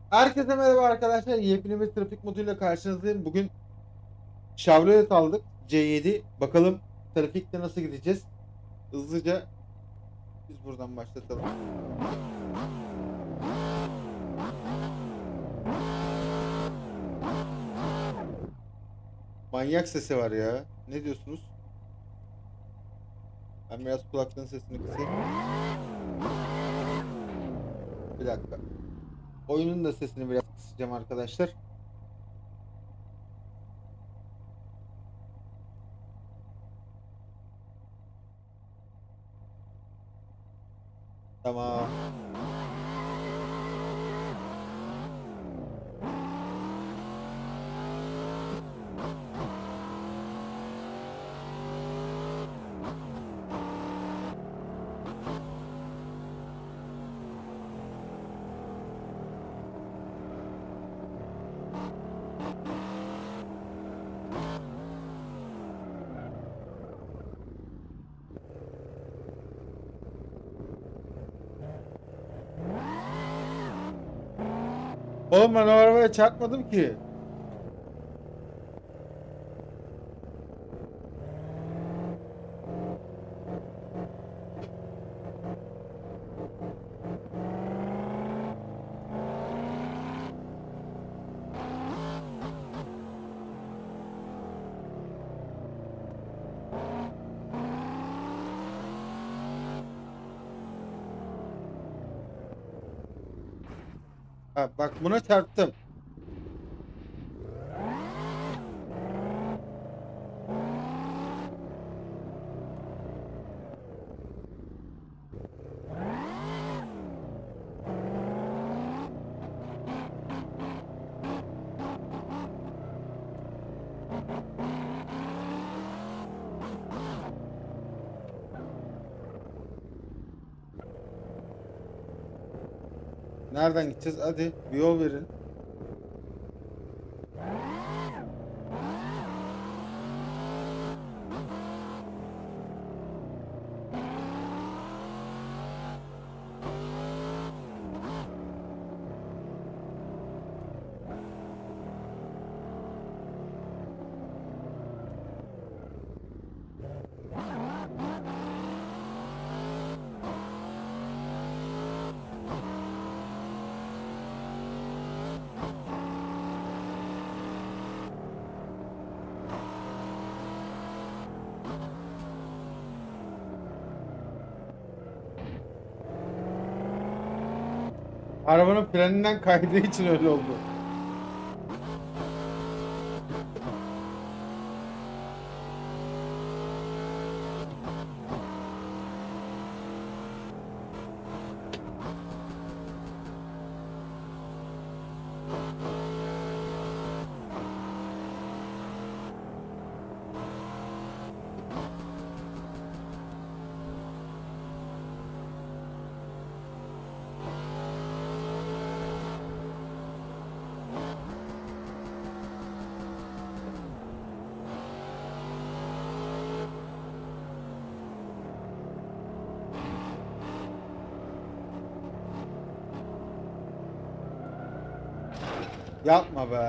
Herkese merhaba arkadaşlar. Yepyeni bir trafik moduyla karşınızdayım. Bugün Chevrolet aldık. C7. Bakalım trafikte nasıl gideceğiz? Hızlıca biz buradan başlatalım. Manyak sesi var ya. Ne diyorsunuz? Ben biraz kulaklığın sesini kısayım. Bir dakika. Oyunun da sesini biraz kısacağım arkadaşlar. Tamam. Oğlum ben o arabaya çarpmadım ki. Ha, bak buna çarptım. Nereden gideceğiz? Hadi bir yol verin. Arabanın freninden kaydığı için öyle oldu. Yapma be.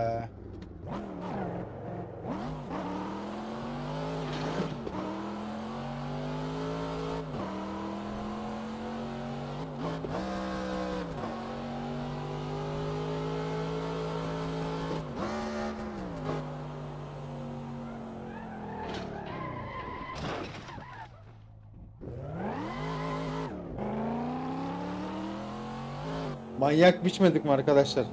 Manyak biçmedik mi arkadaşlar?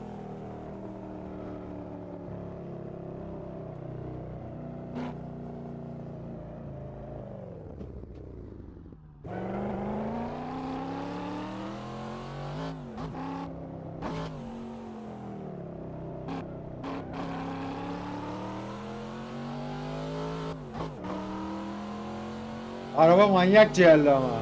Araba manyak ciğerli ama.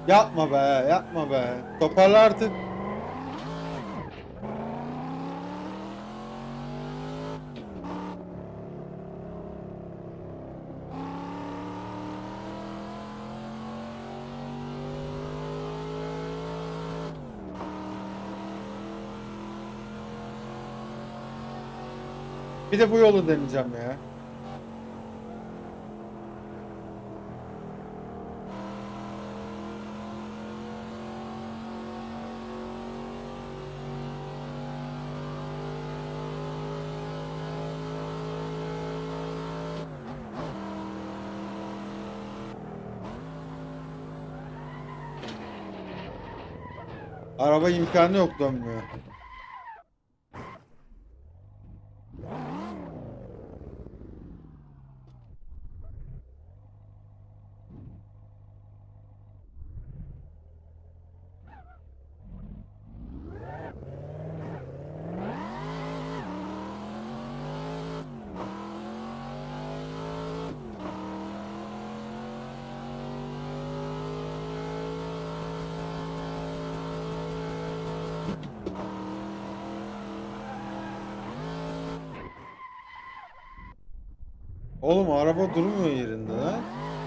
Yapma be, yapma be. Toparla artık. Bir de bu yolu deneyeceğim ya. Araba imkanı yok, dönmüyor. Oğlum araba durmuyor yerinde lan.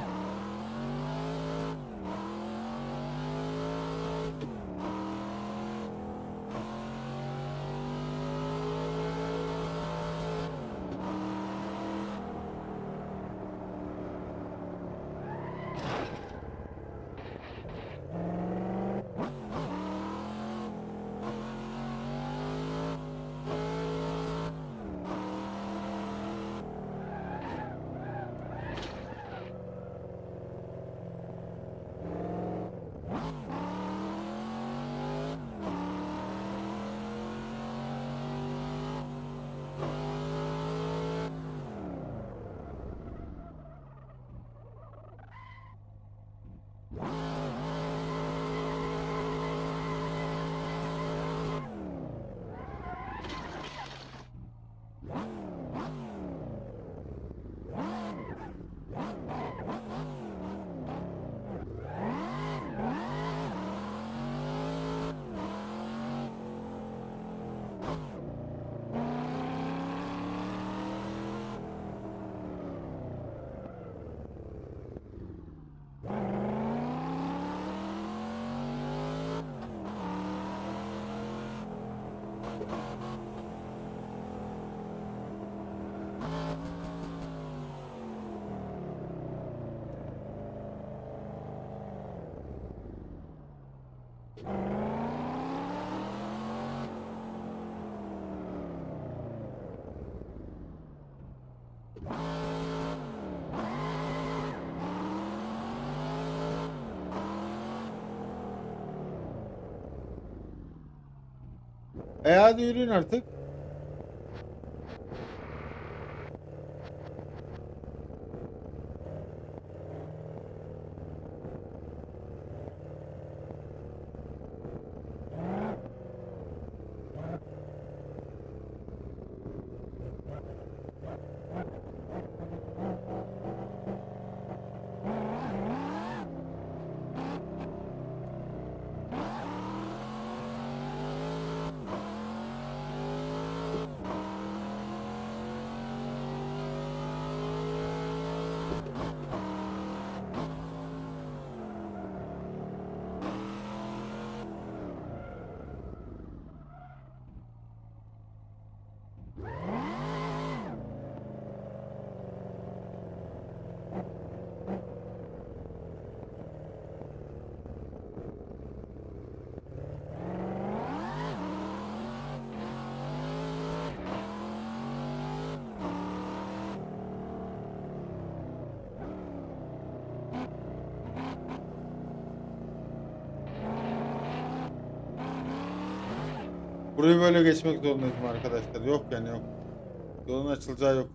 Hadi yürüyün artık. Burayı böyle geçmek zorundayız mı arkadaşlar? Yok yani, yok. Yolun açılacağı yok.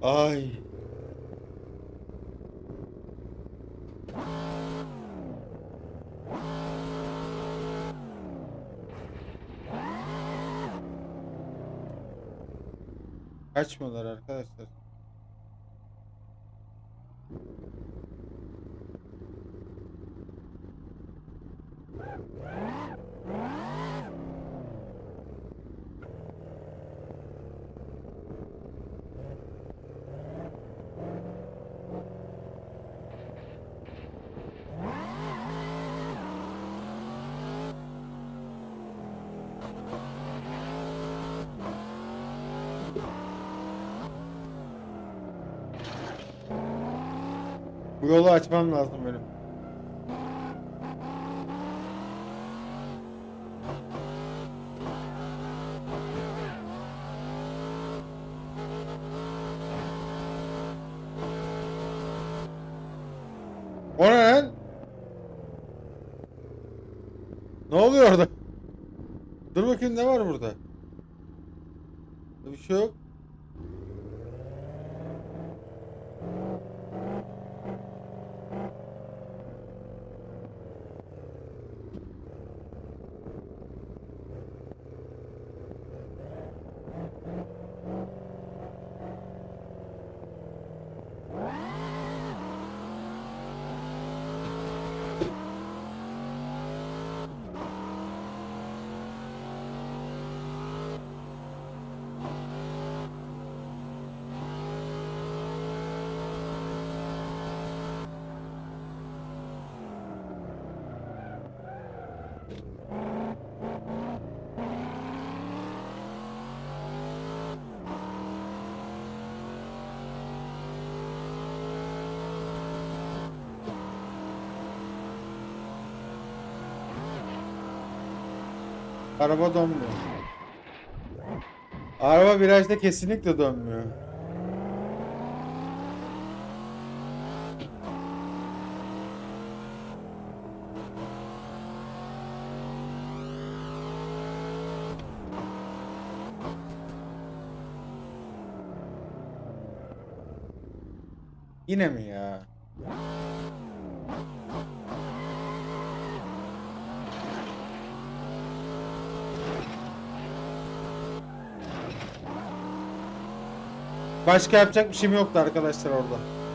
Ay. Kaçmıyorlar arkadaşlar. Bu yolu açmam lazım benim. O ne lan? Ne oluyor orada? Dur bakayım, ne var burada? Bir şey yok. Araba dönmüyor. Araba virajda kesinlikle dönmüyor. Yine mi ya? Başka yapacak bir şeyim yoktu arkadaşlar orada.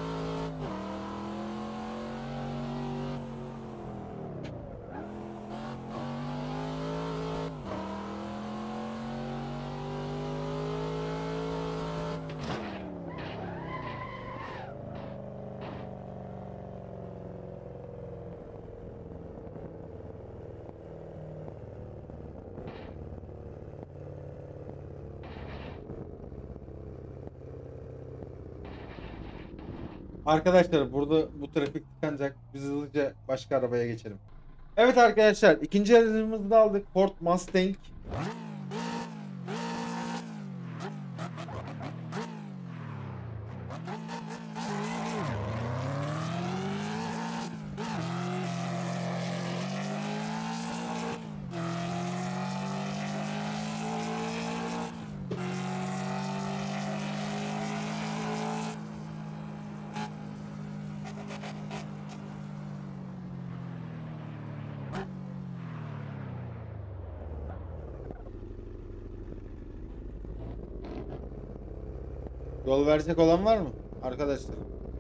Arkadaşlar burada bu trafik tıkanacak. Biz hızlıca başka arabaya geçelim. Evet arkadaşlar, ikinci aracımızı da aldık. Ford Mustang. Yol verecek olan var mı? Arkadaşlar.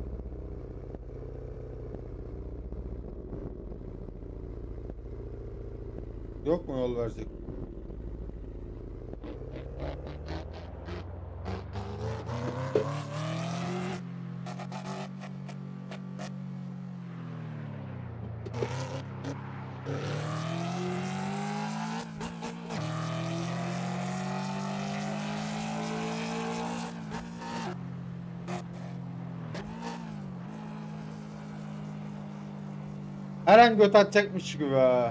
Yok mu yol verecek? Her an göt atacakmış gibi ha.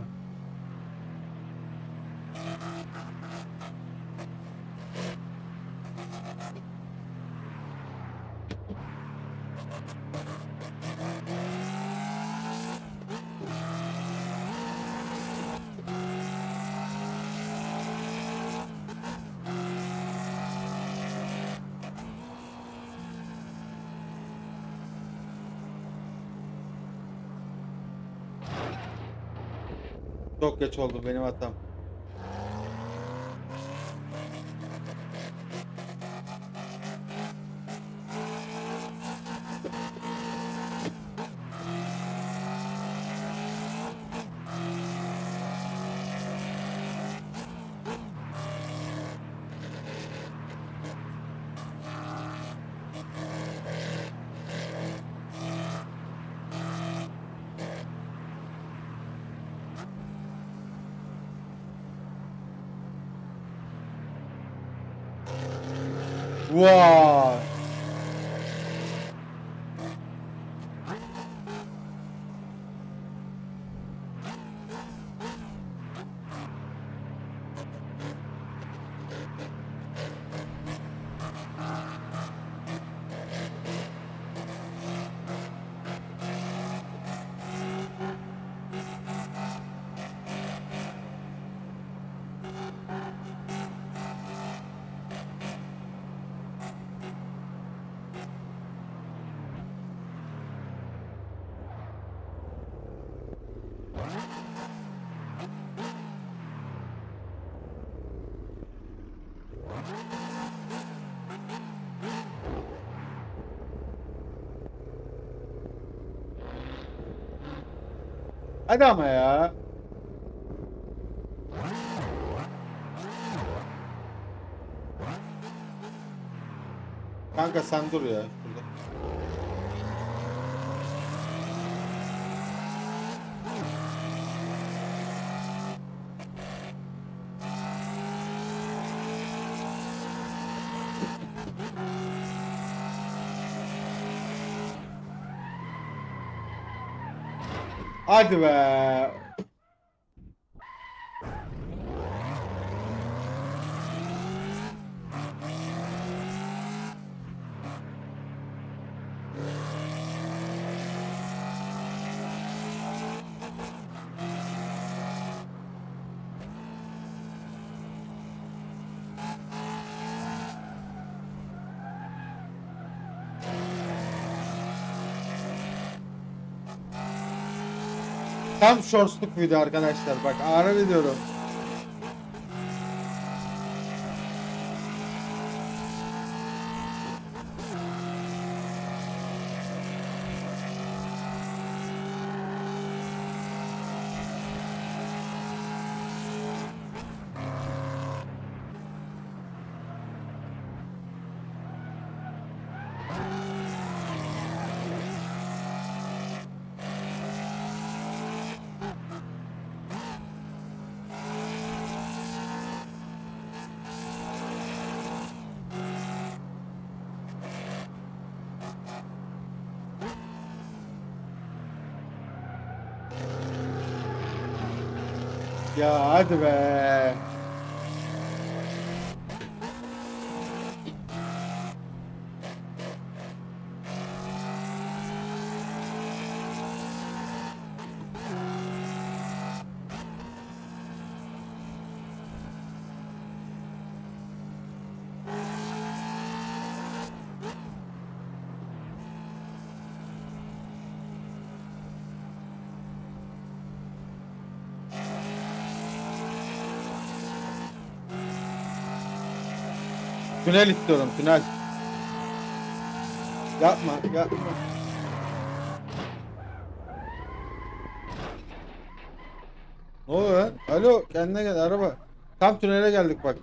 Çok geç oldu, benim hatam. Vay. Hadi ama ya. Kanka sen dur ya şurada. Hadi be. Tam shortsluk video arkadaşlar. Bak ağrı ediyorum. Ya hadi be. Tünel istiyorum, tünel. Yapma, yapma. Ne oluyor lan? Alo, kendine gel araba. Tam tünele geldik bak.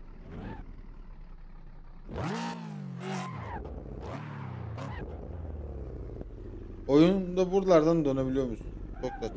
Oyunda buralardan dönebiliyor musun? Çok da.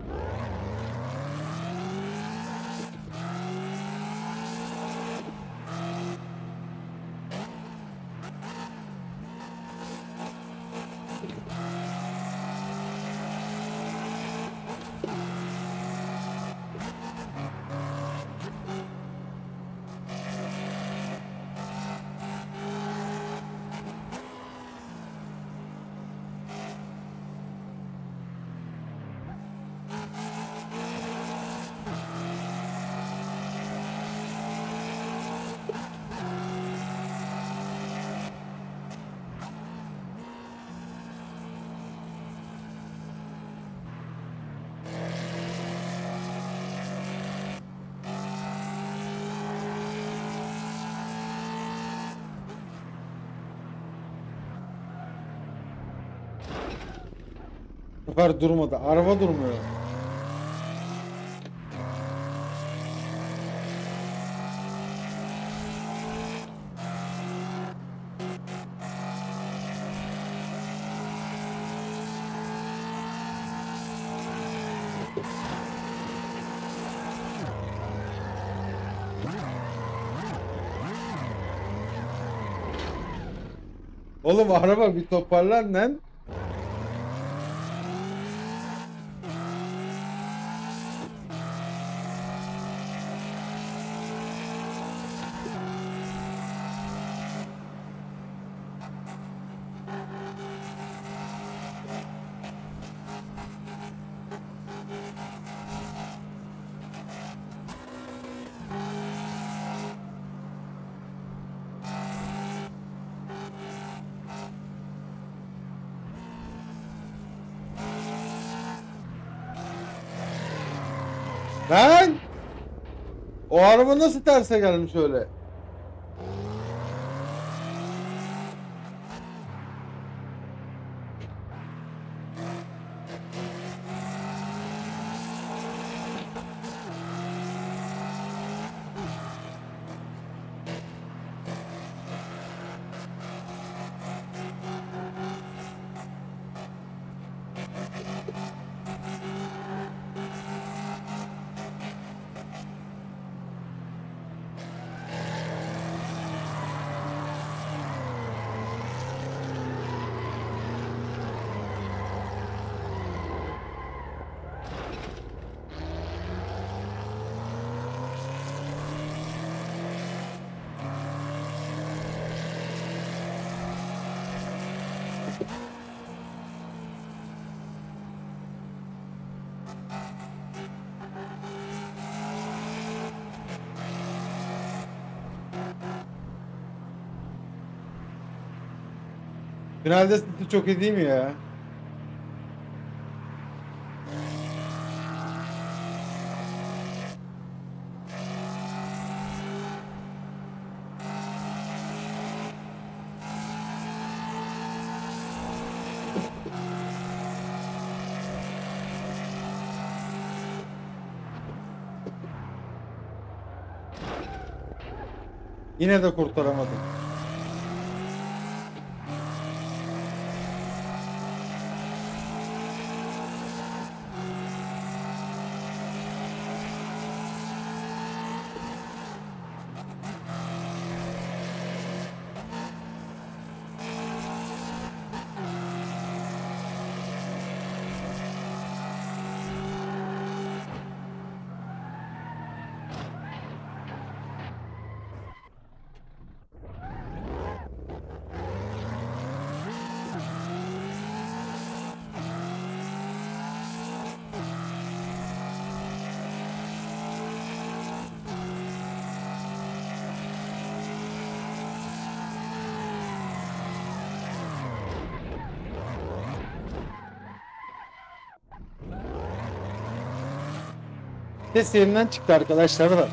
sefer durmadı. Araba durmuyor. Oğlum araba bir toparlan lan. Lan! O araba nasıl terse gelmiş öyle? Finalde sesi çok iyi değil mi ya? Yine de kurtaramadım. Ses yerinden çıktı arkadaşlar da.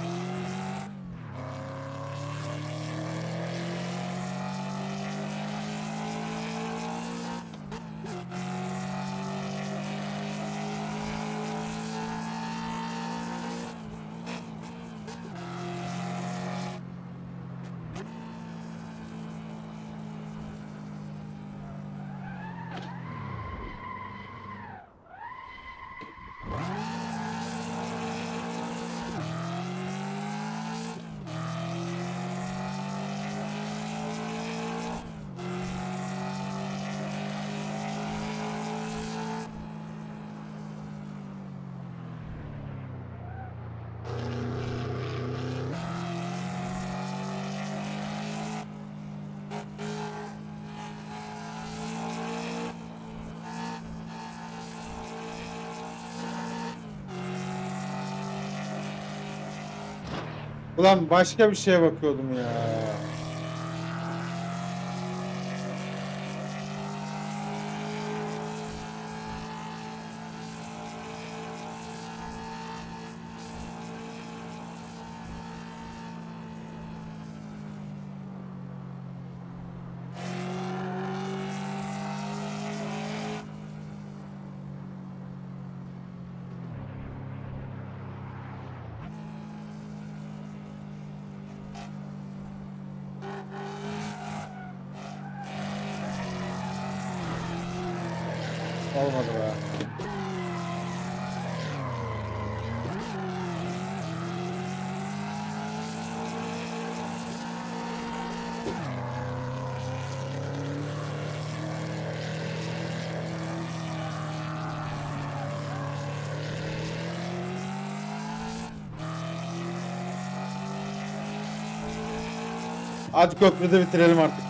Ulan başka bir şeye bakıyordum ya. Olmadı be. Hadi köprüde bitirelim artık.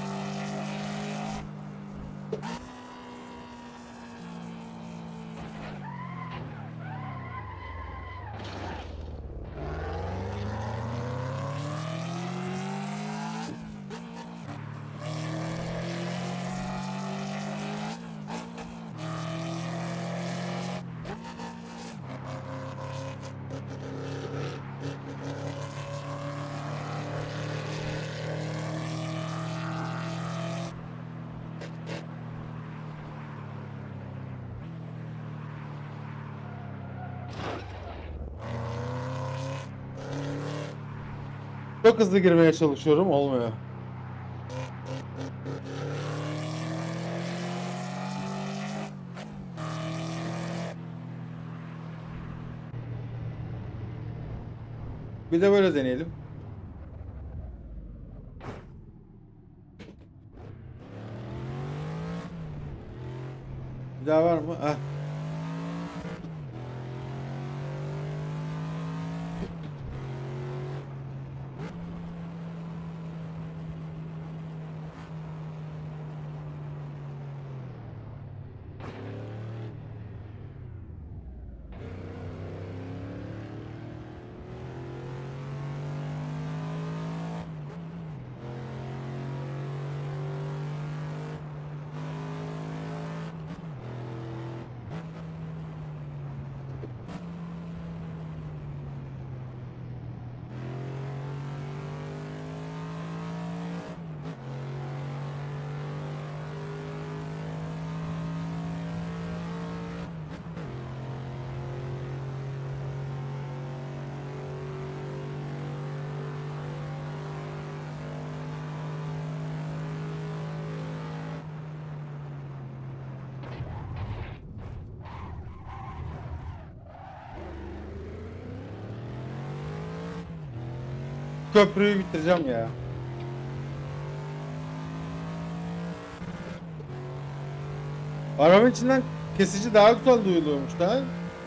Çok hızlı girmeye çalışıyorum, olmuyor. Bir de böyle deneyelim. Bir daha var mı? Heh. Köprüyü bitireceğim ya. Arabanın içinden kesici daha güzel duyuluyormuş da.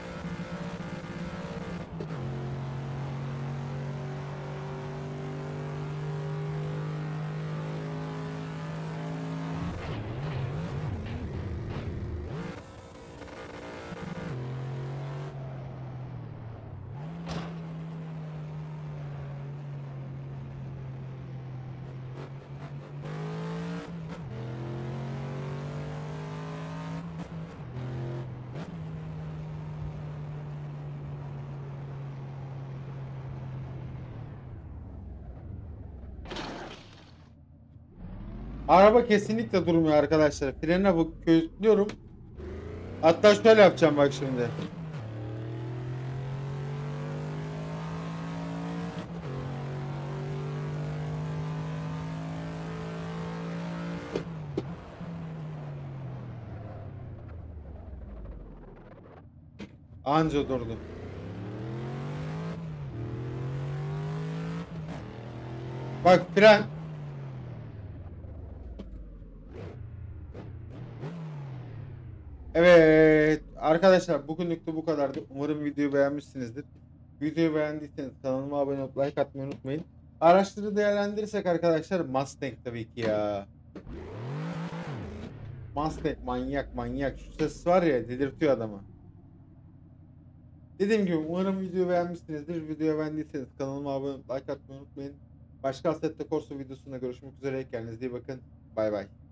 Araba kesinlikle durmuyor arkadaşlar. Frene bu köklüyorum. Hatta şöyle yapacağım bak şimdi. Anca durdu. Bak fren. Evet arkadaşlar, bugünlük de bu kadardı. Umarım videoyu beğenmişsinizdir. Videoyu beğendiyseniz kanalıma abone olup like atmayı unutmayın. Araçları değerlendirirsek arkadaşlar, Mustang tabii ki ya. Mustang manyak manyak. Şu ses var ya, delirtiyor adamı. Dediğim gibi umarım videoyu beğenmişsinizdir. Videoyu beğendiyseniz kanalıma abone olup like atmayı unutmayın. Başka Assetto Corsa videosunda görüşmek üzere. Kendinize iyi bakın. Bay bay.